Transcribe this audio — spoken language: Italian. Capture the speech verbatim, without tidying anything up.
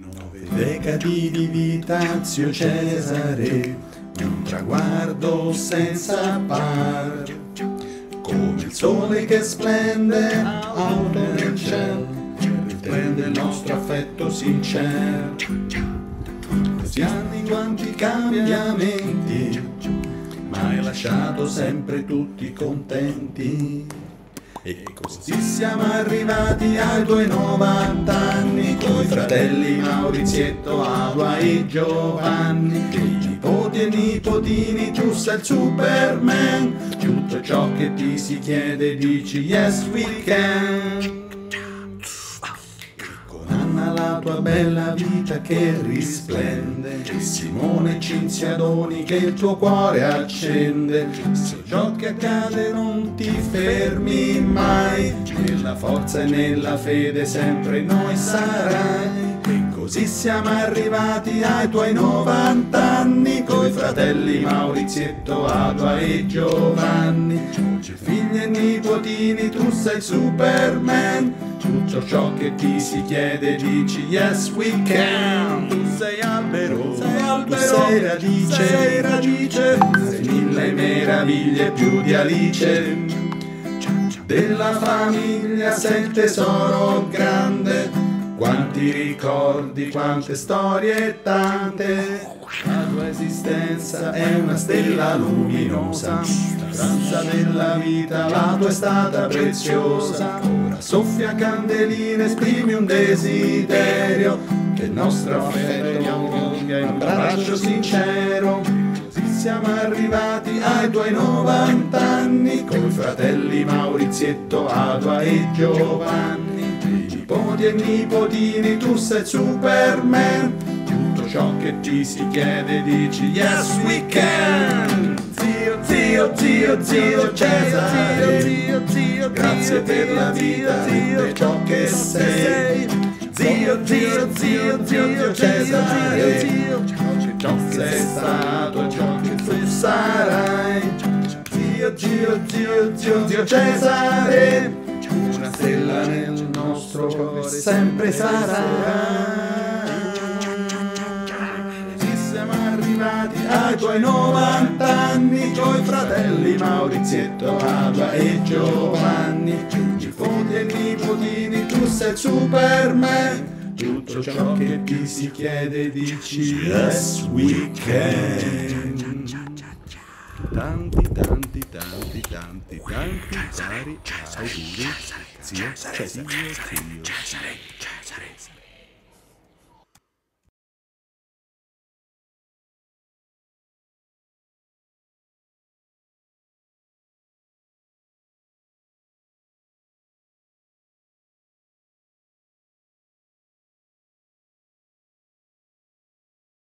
Nove decadi di vita, zio Cesare, un traguardo senza par, come il sole che splende alto nel cielo, riprende il nostro affetto sincero. Questi anni quanti cambiamenti, ma hai lasciato sempre tutti contenti. E così siamo arrivati ai tuoi novant'anni, coi fratelli Maurizietto, Adua e Giovanni. E i nipoti e nipotini, tu sei il Superman. Tutto ciò che ti si chiede dici yes we can. La tua bella vita che risplende, Simone e Cinzia Doni che il tuo cuore accende. Se ciò che accade non ti fermi mai, nella forza e nella fede sempre noi sarai. E così siamo arrivati ai tuoi novant'anni, coi fratelli Maurizietto, Adua e Giovanni. Figli e nipotini, tu sei Superman. Tutto ciò che ti si chiede dici yes we can. Tu sei albero, sei albero, tu sei radice, sei radice, sei mille meraviglie più di Alice. Della famiglia sei il tesoro grande, quanti ricordi, quante storie tante. La tua esistenza è una stella luminosa, la danza della vita la tua è stata preziosa. Ora soffia candeline, esprimi un desiderio, che il nostro affetto avvolga in un abbraccio sincero. Così siamo arrivati ai tuoi novant'anni, coi fratelli Maurizietto, Adua e Giovanni. I nipoti e nipotini, tu sei Superman. Ciò che ti si chiede dici yes we can. Zio, zio, zio, zio Cesare, zio, zio, grazie per la vita e ciò che sei. Zio, zio, zio, zio Cesare, ciò che sei stato e ciò che tu sarai. Zio, zio, zio, zio, zio Cesare, una stella nel nostro cuore sempre sarà. Ai tuoi novant'anni, coi fratelli Maurizietto, Adua e Giovanni. Nipoti e nipotini, tu sei Superman. Tutto ciò che ti si chiede dici yes we can. Tanti, tanti, tanti, tanti, tanti cari auguri, zio Cesare.